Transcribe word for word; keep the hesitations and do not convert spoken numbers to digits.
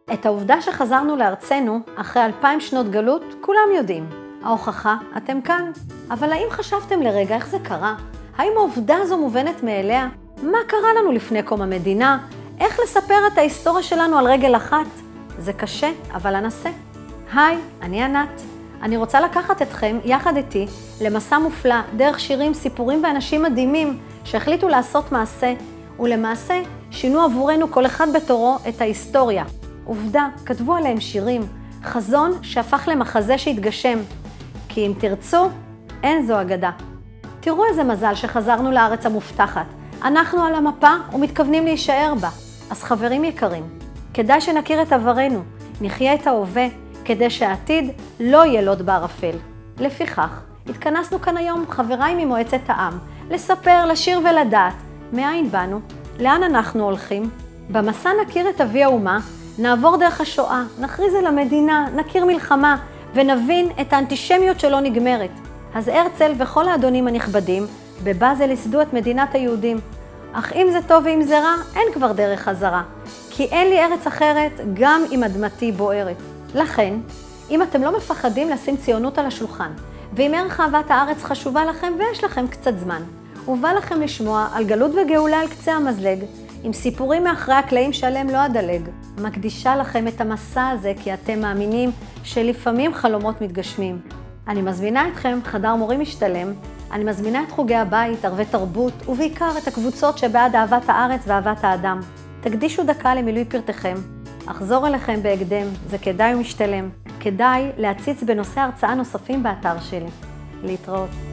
את העובדה שחזרנו לארצנו אחרי אלפיים שנות גלות, כולם יודעים. ההוכחה, אתם כאן. אבל האם חשבתם לרגע איך זה קרה? האם העובדה הזו מובנת מאליה? מה קרה לנו לפני קום המדינה? איך לספר את ההיסטוריה שלנו על רגל אחת? זה קשה, אבל אנסה. היי, אני ענת. אני רוצה לקחת אתכם, יחד איתי, למסע מופלא, דרך שירים, סיפורים ואנשים מדהימים שהחליטו לעשות מעשה, ולמעשה שינו עבורנו כל אחד בתורו את ההיסטוריה. עובדה, כתבו עליהם שירים, חזון שהפך למחזה שהתגשם. כי אם תרצו, אין זו אגדה. תראו איזה מזל שחזרנו לארץ המובטחת. אנחנו על המפה ומתכוונים להישאר בה. אז חברים יקרים, כדאי שנכיר את עברנו, נחיה את ההווה, כדי שהעתיד לא יהיה לוט בערפל. לפיכך, התכנסנו כאן היום חבריי ממועצת העם, לספר, לשיר ולדעת מאין באנו, לאן אנחנו הולכים. במסע נכיר את אבי האומה, נעבור דרך השואה, נכריז על המדינה, נכיר מלחמה, ונבין את האנטישמיות שלא נגמרת. אז הרצל וכל האדונים הנכבדים בבאזל ייסדו את מדינת היהודים. אך אם זה טוב ואם זה רע, אין כבר דרך חזרה. כי אין לי ארץ אחרת, גם אם אדמתי בוערת. לכן, אם אתם לא מפחדים לשים ציונות על השולחן, ואם ערך אהבת הארץ חשובה לכם ויש לכם קצת זמן, ובא לכם לשמוע על גלות וגאולה על קצה המזלג, עם סיפורים מאחרי הקלעים שעליהם לא אדלג, מקדישה לכם את המסע הזה כי אתם מאמינים שלפעמים חלומות מתגשמים. אני מזמינה אתכם חדר מורים משתלם, אני מזמינה את חוגי הבית, ערבי תרבות, ובעיקר את הקבוצות שבעד אהבת הארץ ואהבת האדם. תקדישו דקה למילוי פרטיכם. אחזור אליכם בהקדם, זה כדאי ומשתלם. כדאי להציץ בנושא הרצאה נוספים באתר שלי. להתראות.